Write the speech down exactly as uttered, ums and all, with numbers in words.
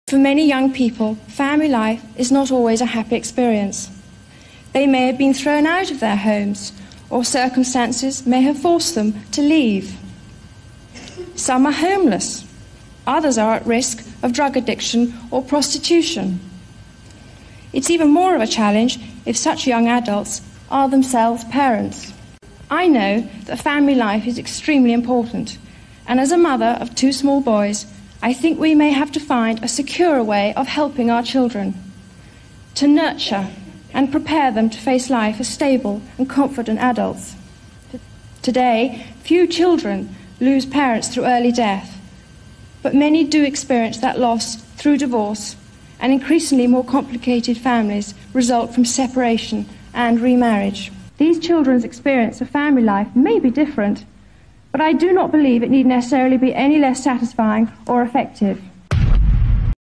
For many young people, family life is not always a happy experience. They may have been thrown out of their homes, or circumstances may have forced them to leave. Some are homeless. Others are at risk of drug addiction or prostitution. It's even more of a challenge if such young adults are themselves parents. I know that family life is extremely important, and as a mother of two small boys, I think we may have to find a secure way of helping our children, to nurture and prepare them to face life as stable and confident adults. Today, few children lose parents through early death, but many do experience that loss through divorce, and increasingly more complicated families result from separation and remarriage. These children's experience of family life may be different, but I do not believe it need necessarily be any less satisfying or effective.